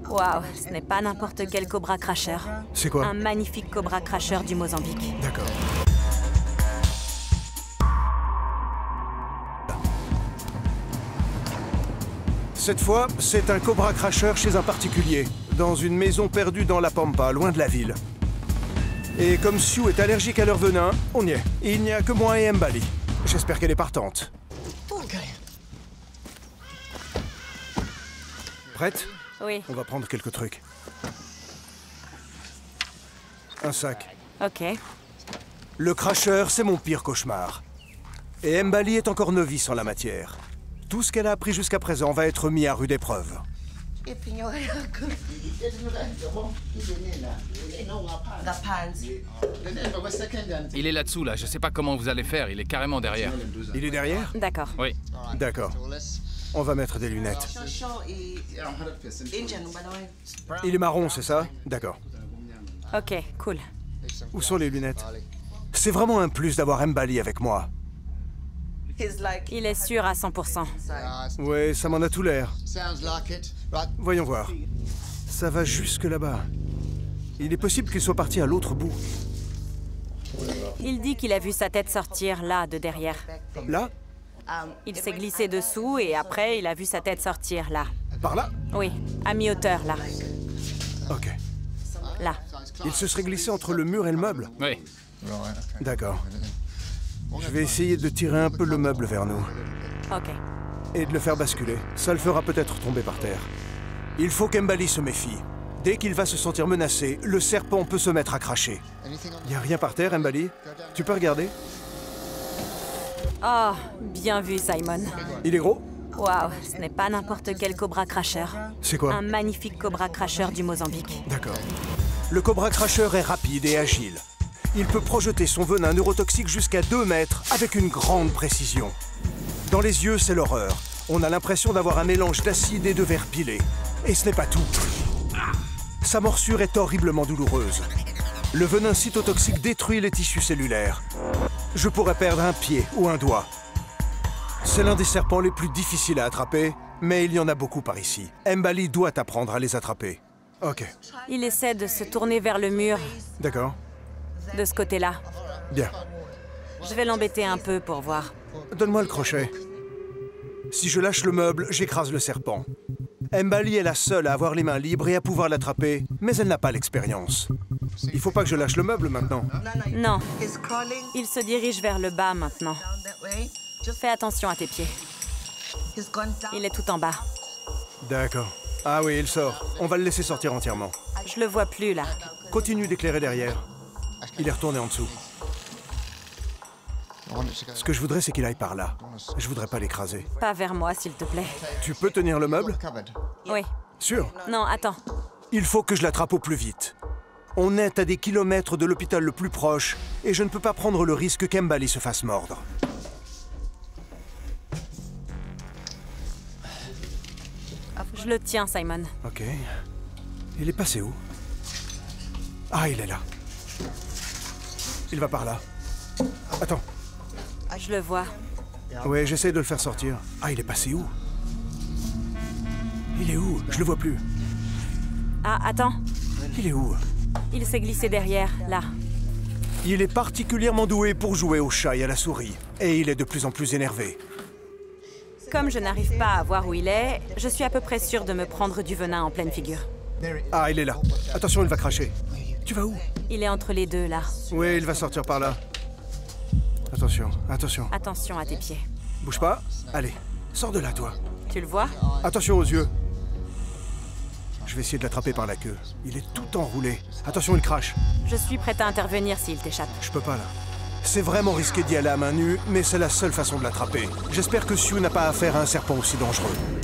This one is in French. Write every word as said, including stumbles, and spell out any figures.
Waouh, ce n'est pas n'importe quel cobra cracheur. C'est quoi? Un magnifique cobra cracheur du Mozambique. D'accord. Cette fois, c'est un cobra cracheur chez un particulier, dans une maison perdue dans la Pampa, loin de la ville. Et comme Sue est allergique à leur venin, on y est. Il n'y a que moi et Mbali. J'espère qu'elle est partante. Prête? Oui. On va prendre quelques trucs. Un sac. Ok. Le cracheur, c'est mon pire cauchemar. Et Mbali est encore novice en la matière. Tout ce qu'elle a appris jusqu'à présent va être mis à rude épreuve. Il est là-dessous, là. Je sais pas comment vous allez faire. Il est carrément derrière. Il est derrière? D'accord. Oui. D'accord. On va mettre des lunettes. Il est marron, c'est ça? D'accord. Ok, cool. Où sont les lunettes? C'est vraiment un plus d'avoir Mbali avec moi. Il est sûr à cent pour cent. Ouais, ça m'en a tout l'air. Voyons voir. Ça va jusque là-bas. Il est possible qu'il soit parti à l'autre bout. Il dit qu'il a vu sa tête sortir là, de derrière. Là? Il s'est glissé dessous et après, il a vu sa tête sortir là. Par là? Oui, à mi-hauteur là. Ok. Là. Il se serait glissé entre le mur et le meuble? Oui. D'accord. Je vais essayer de tirer un peu le meuble vers nous. Ok. Et de le faire basculer. Ça le fera peut-être tomber par terre. Il faut qu'Mbali se méfie. Dès qu'il va se sentir menacé, le serpent peut se mettre à cracher. Y a rien par terre, Mbali? Tu peux regarder? Oh, bien vu, Simon. Il est gros? Waouh, ce n'est pas n'importe quel cobra cracheur. C'est quoi? Un magnifique cobra cracheur du Mozambique. D'accord. Le cobra cracheur est rapide et agile. Il peut projeter son venin neurotoxique jusqu'à deux mètres avec une grande précision. Dans les yeux, c'est l'horreur. On a l'impression d'avoir un mélange d'acide et de verre pilé. Et ce n'est pas tout. Sa morsure est horriblement douloureuse. Le venin cytotoxique détruit les tissus cellulaires. Je pourrais perdre un pied ou un doigt. C'est l'un des serpents les plus difficiles à attraper, mais il y en a beaucoup par ici. Mbali doit apprendre à les attraper. Ok. Il essaie de se tourner vers le mur, D'accord. de ce côté-là. Bien. Je vais l'embêter un peu pour voir. Donne-moi le crochet. Si je lâche le meuble, j'écrase le serpent. Mbali est la seule à avoir les mains libres et à pouvoir l'attraper, mais elle n'a pas l'expérience. Il faut pas que je lâche le meuble maintenant. Non. Il se dirige vers le bas maintenant. Fais attention à tes pieds. Il est tout en bas. D'accord. Ah oui, il sort. On va le laisser sortir entièrement. Je le vois plus, là. Continue d'éclairer derrière. Il est retourné en dessous. Ce que je voudrais, c'est qu'il aille par là. Je voudrais pas l'écraser. Pas vers moi, s'il te plaît. Tu peux tenir le meuble? Oui. Sûr. Non, attends. Il faut que je l'attrape au plus vite. On est à des kilomètres de l'hôpital le plus proche et je ne peux pas prendre le risque qu'Mbali se fasse mordre. Je le tiens, Simon. Ok. Il est passé où? Ah, il est là. Il va par là. Attends. Je le vois. Ouais, j'essaie de le faire sortir. Ah, il est passé où? Il est où? Je le vois plus. Ah, attends. Il est où? Il s'est glissé derrière, là. Il est particulièrement doué pour jouer au chat et à la souris. Et il est de plus en plus énervé. Comme je n'arrive pas à voir où il est, je suis à peu près sûre de me prendre du venin en pleine figure. Ah, il est là. Attention, il va cracher. Tu vas où? Il est entre les deux, là. Oui, il va sortir par là. Attention, attention. Attention à tes pieds. Bouge pas. Allez, sors de là, toi. Tu le vois? Attention aux yeux. Je vais essayer de l'attraper par la queue. Il est tout enroulé. Attention, il crache. Je suis prête à intervenir s'il t'échappe. Je peux pas, là. C'est vraiment risqué d'y aller à main nue, mais c'est la seule façon de l'attraper. J'espère que Sue n'a pas affaire à un serpent aussi dangereux.